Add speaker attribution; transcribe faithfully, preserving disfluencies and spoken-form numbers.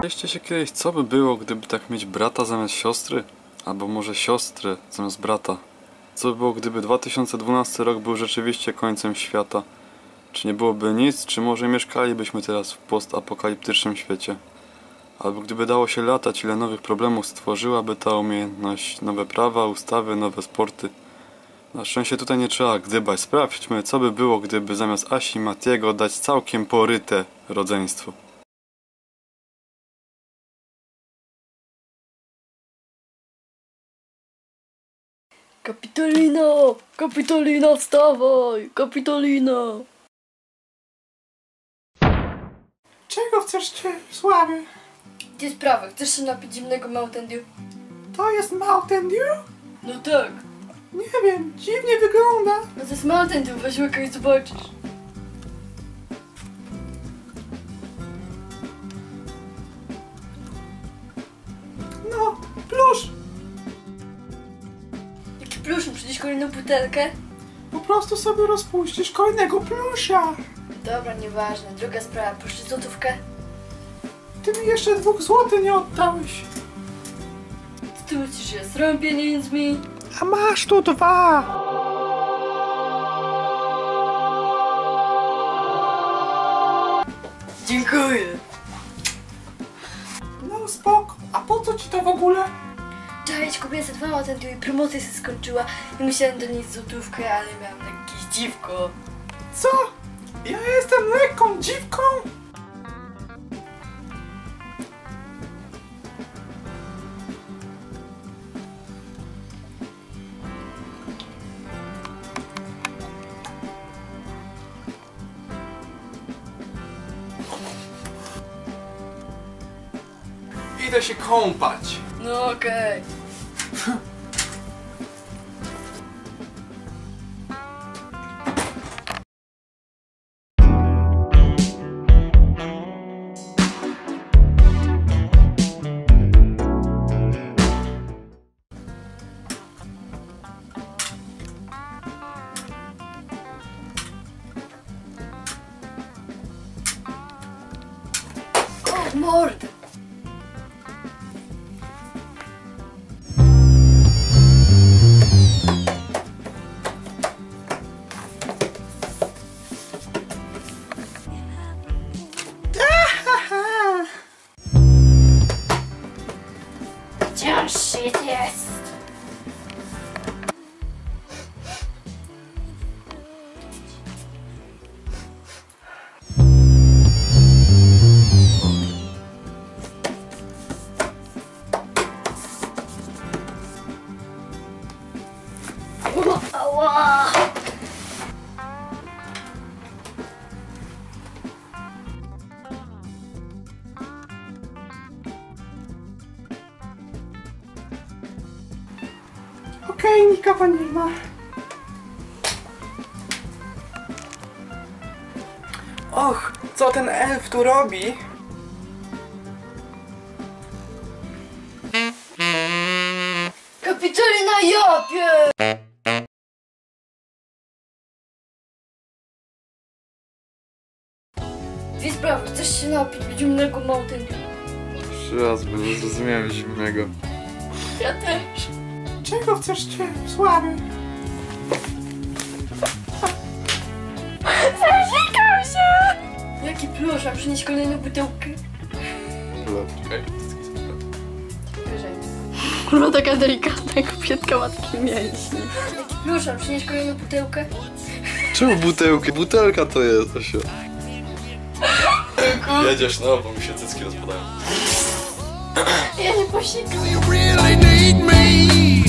Speaker 1: Zastanawialiście się kiedyś, co by było, gdyby tak mieć brata zamiast siostry? Albo może siostrę zamiast brata? Co by było, gdyby dwa tysiące dwunasty rok był rzeczywiście końcem świata? Czy nie byłoby nic, czy może mieszkalibyśmy teraz w postapokaliptycznym świecie? Albo gdyby dało się latać, ile nowych problemów stworzyłaby ta umiejętność? Nowe prawa, ustawy, nowe sporty. Na szczęście tutaj nie trzeba gdybać. Sprawdźmy, co by było, gdyby zamiast Asi i Matiego dać całkiem poryte rodzeństwo.
Speaker 2: Kapitolino! Kapitolino, wstawaj! Kapitolino!
Speaker 3: Czego chcesz, cię słaby?
Speaker 2: Gdzie sprawa? Chcesz się napić zimnego Mountain Dew?
Speaker 3: To jest Mountain Dew?
Speaker 2: No tak!
Speaker 3: Nie wiem, dziwnie wygląda.
Speaker 2: No to jest Mountain Dew, weź łyka i zobaczysz.
Speaker 3: No, plusz.
Speaker 2: Jaki plusz, przynieś kolejną butelkę?
Speaker 3: Po prostu sobie rozpuścisz kolejnego plusza.
Speaker 2: Dobra, nieważne. Druga sprawa, proszę złotówkę.
Speaker 3: Ty mi jeszcze dwóch złotych nie oddałeś.
Speaker 2: Co ty myślisz, że ja sram pieniędzmi?
Speaker 3: A masz tu dwa.
Speaker 2: Dziękuję.
Speaker 3: No spoko. A po co ci to w ogóle?
Speaker 2: Cześć, kupiłem sobie dwa Mountain Dew i promocja się skończyła i musiałem donieść złotówkę, ale miałem jakieś dziwko.
Speaker 3: Co? Ja jestem lekką dziwką? Idę się kąpać.
Speaker 2: No okej. O, mordę! Wciąż shit jest! Ała!
Speaker 3: Okej, okay, nikogo nie ma. Och, co ten elf tu robi?
Speaker 2: Kapitolina, jopie! Dwie sprawy, chcesz się napić zimnego Mountain Dew?
Speaker 1: Trzy raz, bo nie zrozumiałem zimnego.
Speaker 2: Ja też.
Speaker 3: Czego chcesz, cię słaby?
Speaker 2: Zarzekam się! Jaki plusz, a przynieść kolejną butelkę?
Speaker 1: Okej.
Speaker 2: Wyżej.
Speaker 4: No taka delikatna kopietka matki mięśni.
Speaker 2: Jaki plusz, a przynieść kolejną butelkę?
Speaker 1: Czemu butełki? Butelka to jest, Asio. Jedziesz, no, bo mi się cycki rozpadają.
Speaker 2: Ja nie posikam.
Speaker 5: Do you really need me?